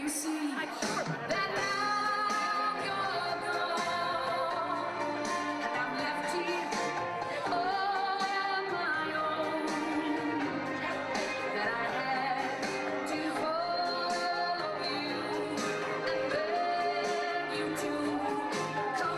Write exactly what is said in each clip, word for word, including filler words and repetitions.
you see that now you're gone, and I'm left here on my own, that I had to follow you and beg you to come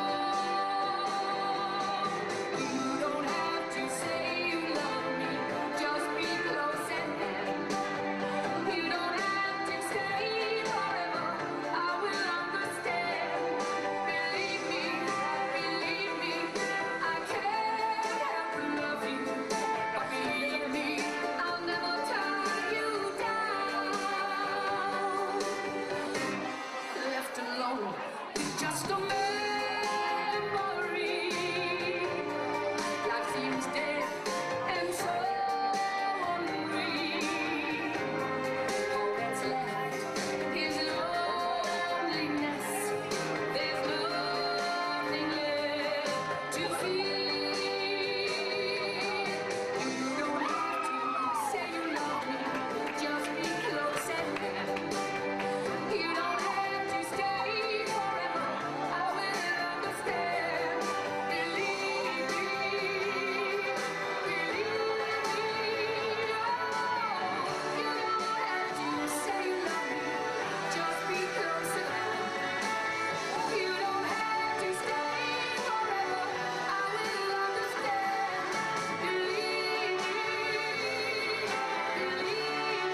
home. You don't have to say you love me, just be close and near. You don't have to stay forever, I will understand. Believe me, believe me, I can't help but love you. But believe me, I'll never tie you down. Left alone with just a memory, life seems dead and so unreal. All that's left is loneliness. There's nothing left to feel. You don't have to say you love me, just be close and near. You don't have to stay forever, I will understand. Believe me, believe me, oh. You don't have to say you love me, just be close and near. You don't have to stay forever, I will understand. Believe me, believe me,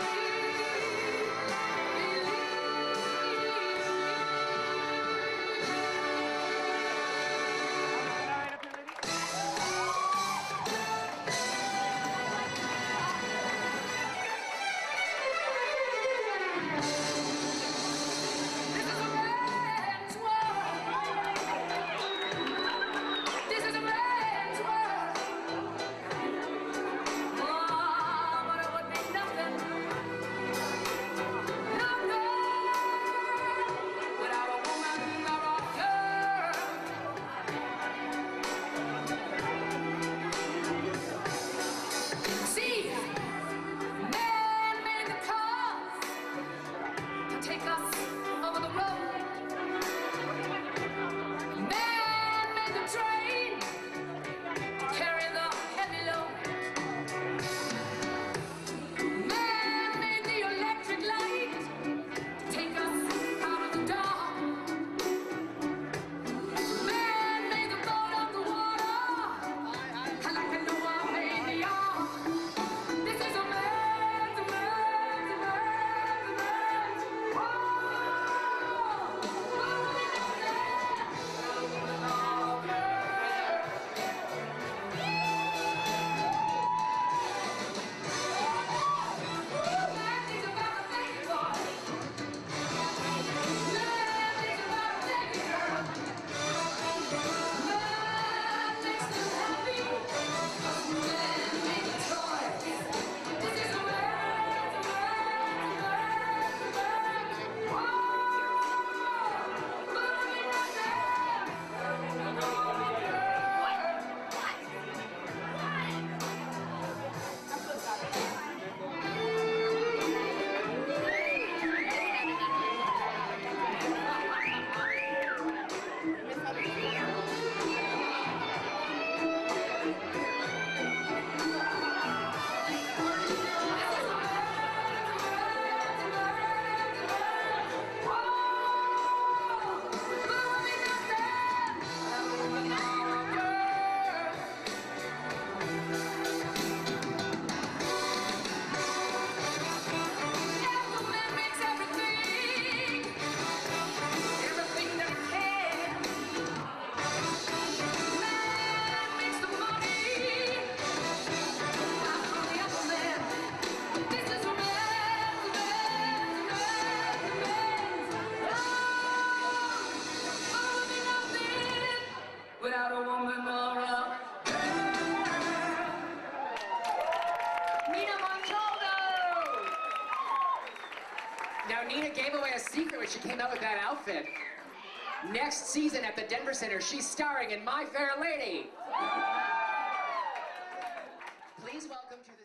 This is a man's world. Oh, but it would be nothing, nothing without a woman or a girl. See, man made the cars to take us over the road. Man made the train to carry the heavy load. Man made the electric light to take us out of the dark. Man made the boat on the water, and like a Noah made the ark. This is a man's, a man's, a man's, a man's world. Nothing's about a thing, boy. Nothing's about a thing, girl. Love makes them happy. Man made a choice. This is a man's, a man's, a man's, a man's world. But only nothing. Without a woman or a girl. Nina Montaldo! Now, Nina gave away a secret when she came out with that outfit. Next season at the Denver Center, she's starring in My Fair Lady. Please welcome to the